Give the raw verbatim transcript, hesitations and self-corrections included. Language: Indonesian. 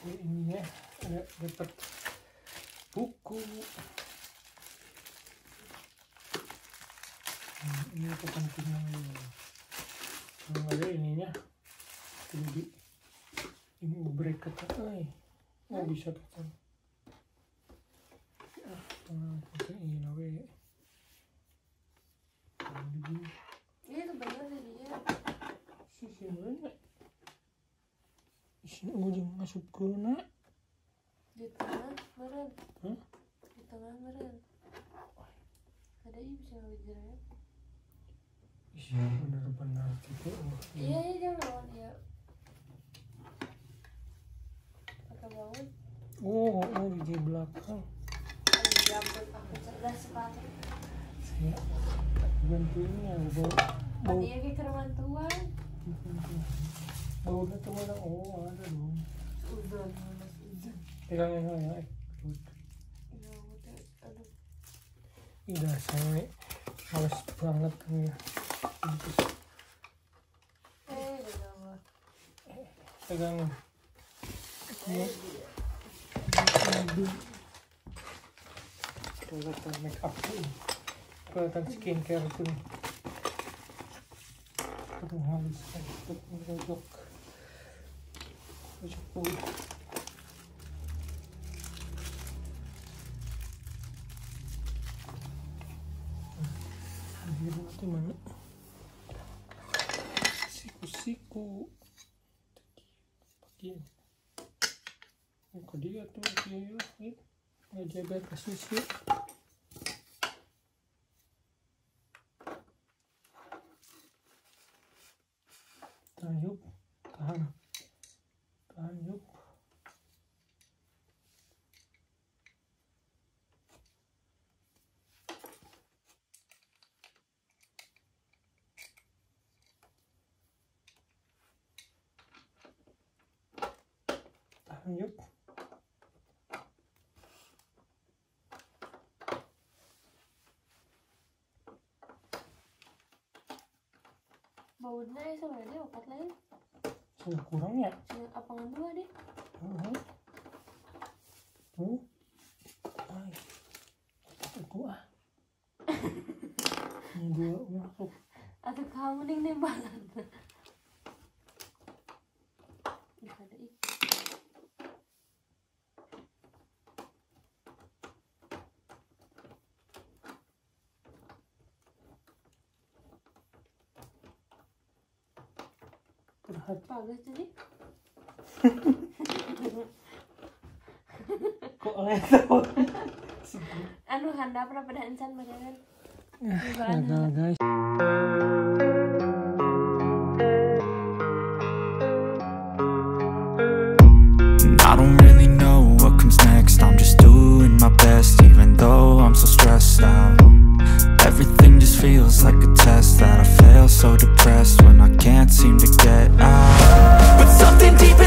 Ini ya, ada dapat buku. Nah, ini kepentingan kalau ada ininya jadi ini bracket ay oh bisa kan ah pakai ini nawe ini kebetulan dia sisi mana sini ujung masuk ke na di tengah meren huh? Di tengah meren ada ini bisa ngajar ya. Iya benar-benar gitu. Iya iya jangan ya. Pakai bangun. Oh oh di belakang. Ada jambut aku cerdas sepatu. Saya bantuinnya bau bau. Dia kayak keruan tuan. Baunya tuh mana? Oh ada dong. Udah mas udah. Pegangin ya. Iya udah aduh. Ini dasar males banget kan ya. Eh udah Pegangin. Eh Kelihatan make up tuh, kelihatan skincare tuh. Aduh habis untuk menjojok, jojok tuh. Biru itu mana? Siku-siku. Bagian. Kok dia tuh dia ya? Ngejaga kasus ya. Tahan yuk, tahan, tahan yuk. Tahan yuk. baunya ya sama dia opat lain. Sudah kurang ya? Sudah apa dua deh? Uh-huh. Tuh, ay, aku ah, dua masuk. Atau kamu nih nembalan. Bisa ada ik. Bagus jadi. Kok leto? Anu handa pernah pada encan badan. Gagal guys. I don't really know what comes next. I'm just doing my best, even though I'm so stressed out. Everything just feels like a test that I fail, so depressed when I can't seem to get out. But something deep